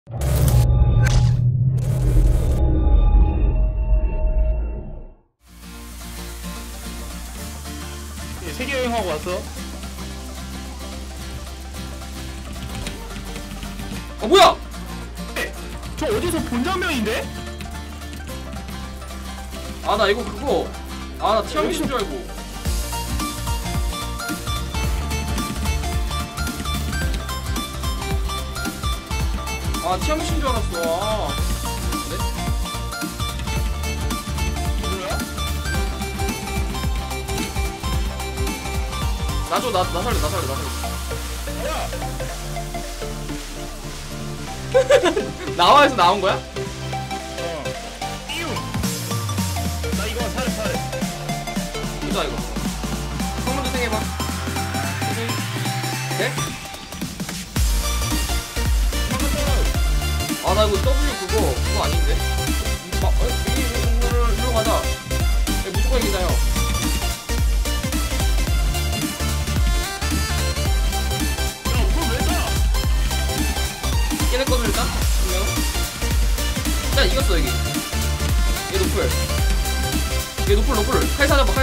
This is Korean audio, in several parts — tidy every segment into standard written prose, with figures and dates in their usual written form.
세계 여행하고 왔어? 뭐야? 저 어디서 본 장면인데? 아 나 이거 그거 나 티아미신 줄 알고. 티아미신 줄 알았어. 네? 뭐야? 나줘 나 살려. 뭐야? 나와에서 나온 거야? 띠용. 나 이거 살해. 보자 이거. 성문 도생해봐. 네? 나 이거 W 그거 아닌데? 이리로 가자. 야, 무조건 이기나요? 야, 그걸 왜 사? 깨냈거든 일단? 그러면 일단 이겼어 여기. 얘 노플. 칼 사잡아.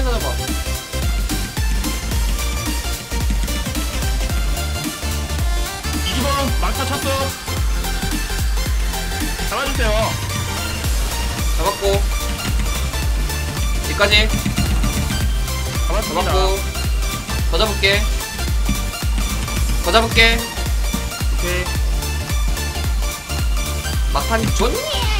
2번 막타 쳤어. 잡아주세요. 잡았고 여기까지 잡았습니다. 잡았고 더 잡을게. 오케이. 막판 좋니?